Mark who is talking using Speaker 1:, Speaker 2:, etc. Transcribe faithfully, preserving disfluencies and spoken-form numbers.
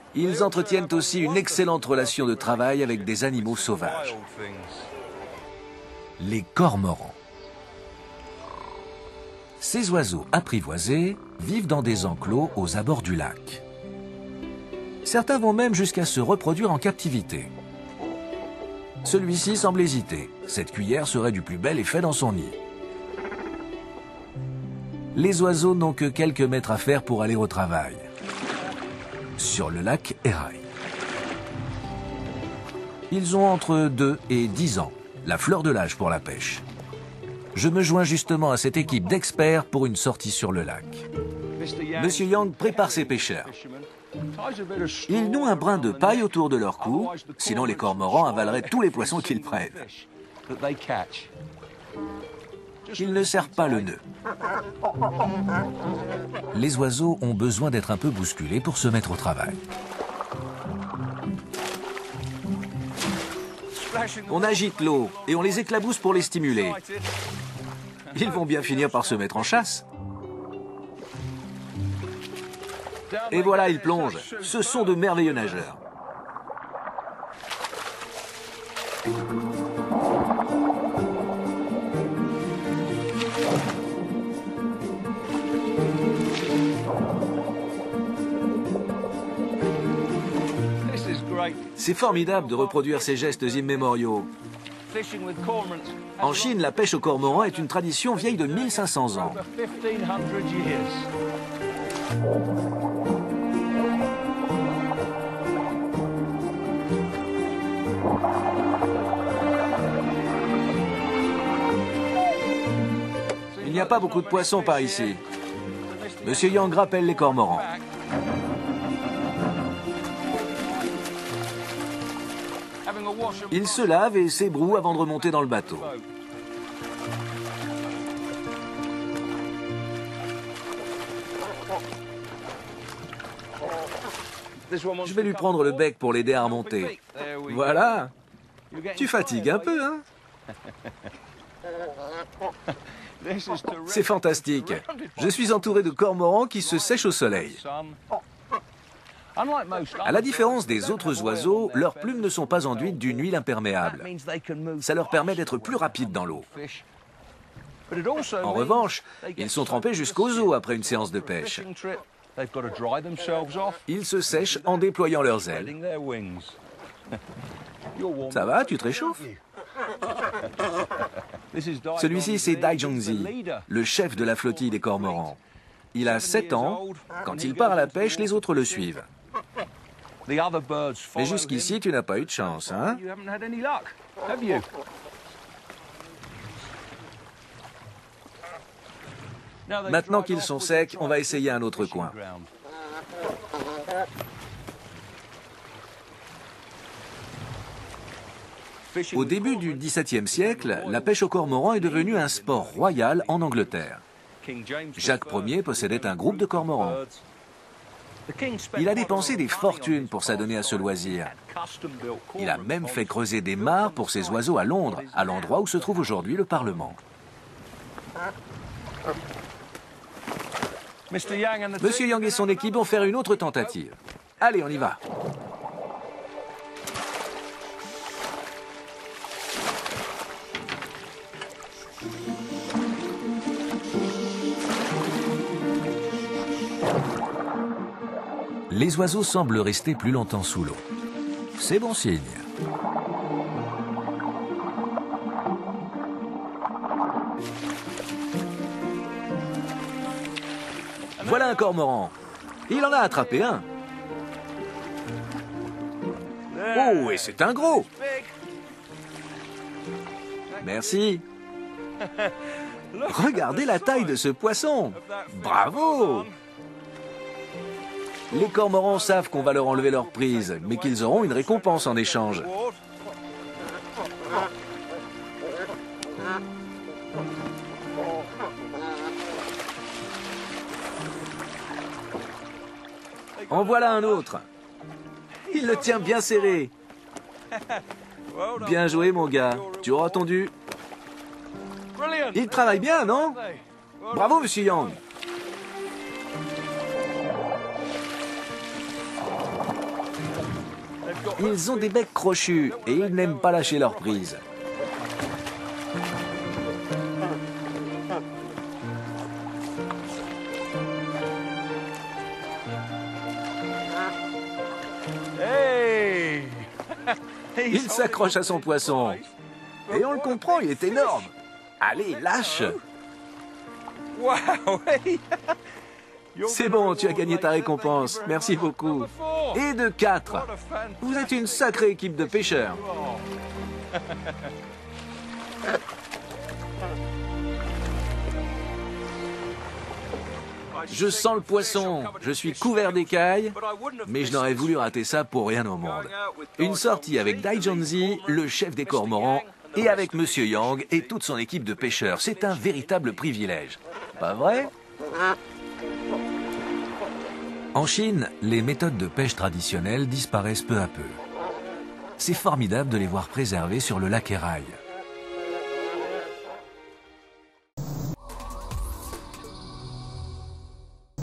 Speaker 1: Ils entretiennent aussi une excellente relation de travail avec des animaux sauvages. Les cormorans. Ces oiseaux apprivoisés vivent dans des enclos aux abords du lac. Certains vont même jusqu'à se reproduire en captivité. Celui-ci semble hésiter. Cette cuillère serait du plus bel effet dans son nid. Les oiseaux n'ont que quelques mètres à faire pour aller au travail. Sur le lac Erail. Ils ont entre deux et dix ans, la fleur de l'âge pour la pêche. Je me joins justement à cette équipe d'experts pour une sortie sur le lac. Monsieur Yang prépare ses pêcheurs. Ils nouent un brin de paille autour de leur cou, sinon les cormorans avaleraient tous les poissons qu'ils prennent. Ils ne serrent pas le nœud. Les oiseaux ont besoin d'être un peu bousculés pour se mettre au travail. On agite l'eau et on les éclabousse pour les stimuler. Ils vont bien finir par se mettre en chasse. Et voilà, ils plongent. Ce sont de merveilleux nageurs. C'est formidable de reproduire ces gestes immémoriaux. En Chine, la pêche au cormoran est une tradition vieille de mille cinq cents ans. Il n'y a pas beaucoup de poissons par ici. Monsieur Yang rappelle les cormorans. Il se lave et s'ébroue avant de remonter dans le bateau. Je vais lui prendre le bec pour l'aider à remonter. Voilà. Tu fatigues un peu, hein? C'est fantastique. Je suis entouré de cormorans qui se sèchent au soleil. À la différence des autres oiseaux, leurs plumes ne sont pas enduites d'une huile imperméable. Ça leur permet d'être plus rapides dans l'eau. En revanche, ils sont trempés jusqu'aux os après une séance de pêche. Ils se sèchent en déployant leurs ailes. Ça va, tu te réchauffes? Celui-ci, c'est Dai Zhongzi, le chef de la flottille des cormorans. Il a sept ans. Quand il part à la pêche, les autres le suivent. Mais jusqu'ici, tu n'as pas eu de chance, hein? Maintenant qu'ils sont secs, on va essayer un autre coin. Au début du dix-septième siècle, la pêche au cormoran est devenue un sport royal en Angleterre. Jacques Ier possédait un groupe de cormorans. Il a dépensé des fortunes pour s'adonner à ce loisir. Il a même fait creuser des mares pour ces oiseaux à Londres, à l'endroit où se trouve aujourd'hui le Parlement. Monsieur Yang et son équipe vont faire une autre tentative. Allez, on y va. Les oiseaux semblent rester plus longtemps sous l'eau. C'est bon signe. Voilà un cormoran. Il en a attrapé un. Oh, et c'est un gros. Merci. Regardez la taille de ce poisson. Bravo! Les cormorans savent qu'on va leur enlever leur prise, mais qu'ils auront une récompense en échange. En voilà un autre. Il le tient bien serré. Bien joué, mon gars. Tu auras ton dû. Il travaille bien, non? Bravo, monsieur Yang. Ils ont des becs crochus et ils n'aiment pas lâcher leur prise. Il s'accroche à son poisson. Et on le comprend, il est énorme. Allez, lâche. C'est bon, tu as gagné ta récompense. Merci beaucoup. Et de quatre. Vous êtes une sacrée équipe de pêcheurs. Je sens le poisson, je suis couvert d'écailles, mais je n'aurais voulu rater ça pour rien au monde. Une sortie avec Dai Junzi, le chef des cormorans, et avec Monsieur Yang et toute son équipe de pêcheurs. C'est un véritable privilège. Pas vrai? En Chine, les méthodes de pêche traditionnelles disparaissent peu à peu. C'est formidable de les voir préservées sur le lac Erail.